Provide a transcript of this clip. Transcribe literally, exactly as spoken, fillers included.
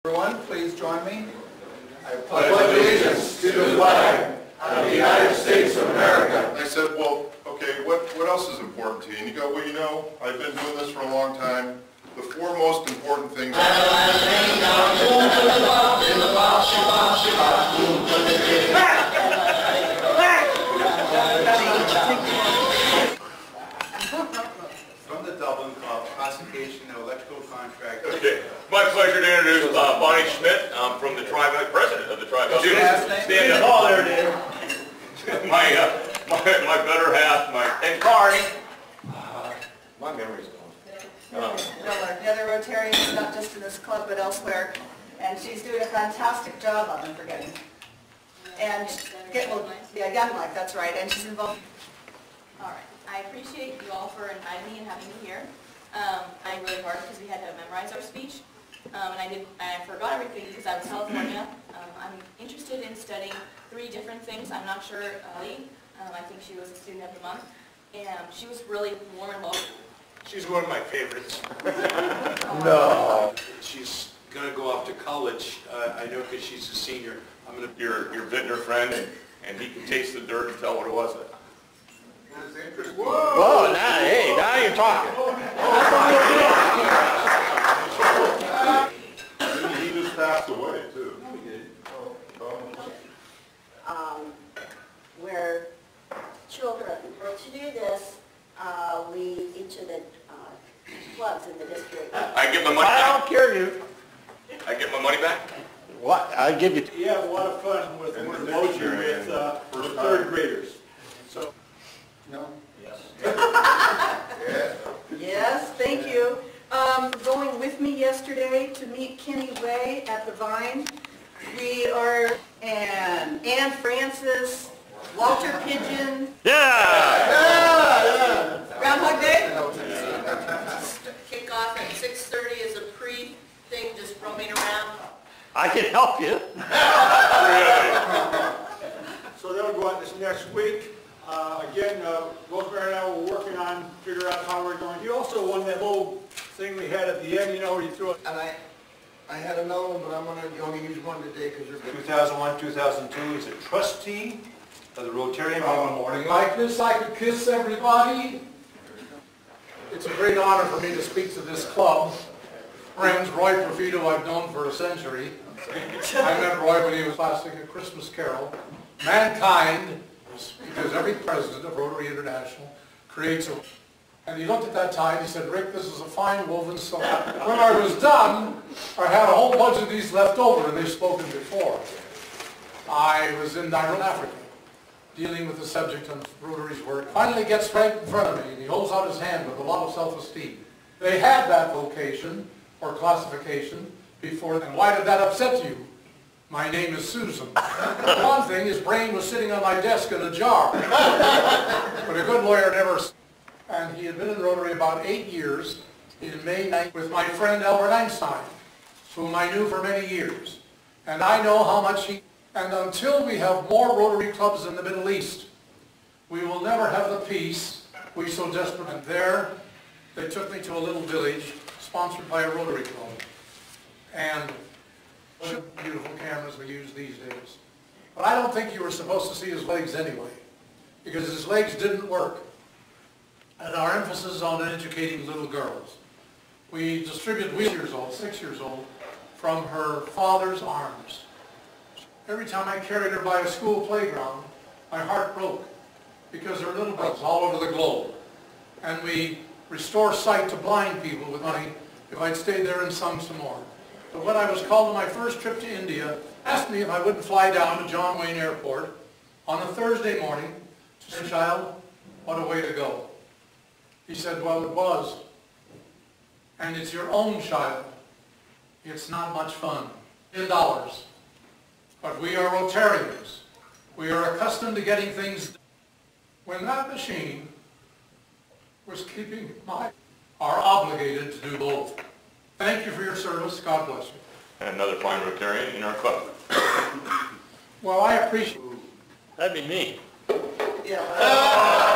Everyone, please join me. I pledge allegiance to the flag of the United States of America. I said, well, okay, what, what else is important to you? And you go, well, you know, I've been doing this for a long time. The four most important things. From the Dublin Club, classification and electrical contract. Okay, my pleasure to introduce uh, Bonnie Schmidt. I'm from the tribe, president of the tribe. What's your last name? Stand up. Oh, there it is. my, uh, my, my better half, my, and Carney. Uh, my memory's gone. Miller, the other Rotarians, not just in this club but elsewhere, and she's doing a fantastic job on them forgetting. And get, well, yeah, Young Life, that's right, and she's involved. All right, I appreciate you all for inviting me and having me here. Um, I really hard because we had to memorize our speech, um, and I did. I forgot everything because I was in California. Um, I'm interested in studying three different things. I'm not sure. Uh, um, I think she was a student of the month, and she was really warm and welcoming. She's one of my favorites. No. She's going to go off to college, uh, I know, because she's a senior. I'm going to. Your your vintner friend, and, and he can taste the dirt and tell what it was. Whoa, now, hey, now you're talking. He just passed away, too. Um, where children, to do this, uh, we, each of the uh, clubs in the district. I get my money I back. don't care you. I get my money back. What? I'll give you. You have a lot of fun with, And with the motion dictionary with, and uh, first with time. third graders. So. No? Yes. Yes, thank you. Um, going with me yesterday to meet Kenny Way at the Vine. We are, and Ann Francis, Walter Pigeon. Yeah! Groundhog Day? Kick off at six thirty as a pre-thing, just roaming around. I can help you. So that'll go out this next week. Uh, again, uh, Rosemary and I were working on figuring out how we're going. You also won that little thing we had at the end, you know, where you threw it. And I, I had another one, but I'm gonna only use one today because you're two good. thousand one, two thousand two, he's a trustee of the Rotarian. On a morning like this, I could kiss everybody. It's a great honor for me to speak to this club. Friends, Roy Profito I've known for a century. I met Roy when he was classic A Christmas Carol. Mankind, because every president of Rotary International creates a... And he looked at that tie and he said, Rick, this is a fine woven silk. When I was done, I had a whole bunch of these left over, and they've spoken before. I was in Nairobi, Africa, dealing with the subject of Rotary's work. Finally gets right in front of me, and he holds out his hand with a lot of self-esteem. They had that vocation, or classification, before. And why did that upset you? My name is Susan. One thing, his brain was sitting on my desk in a jar. But a good lawyer never... And he had been in Rotary about eight years, in May ninth, with my friend Albert Einstein, whom I knew for many years. And I know how much he... And until we have more Rotary clubs in the Middle East, we will never have the peace we so desperately... And there, they took me to a little village, sponsored by a Rotary club. And beautiful cameras we use these days. But I don't think you were supposed to see his legs anyway, because his legs didn't work. And our emphasis is on educating little girls. We distribute wheel years old, six years old, from her father's arms. Every time I carried her by a school playground, my heart broke, because there are little girls all over the globe. And we restore sight to blind people with money. If I'd stayed there and sung some more. But when I was called to my first trip to India, asked me if I wouldn't fly down to John Wayne Airport on a Thursday morning to say, child, what a way to go. He said, well, it was. And it's your own child. It's not much fun. In dollars. But we are Rotarians. We are accustomed to getting things done. When that machine was keeping my... are obligated to do both. Thank you for your service. God bless you. And another fine Rotarian in our club. Well, I appreciate... That'd be me. Yeah.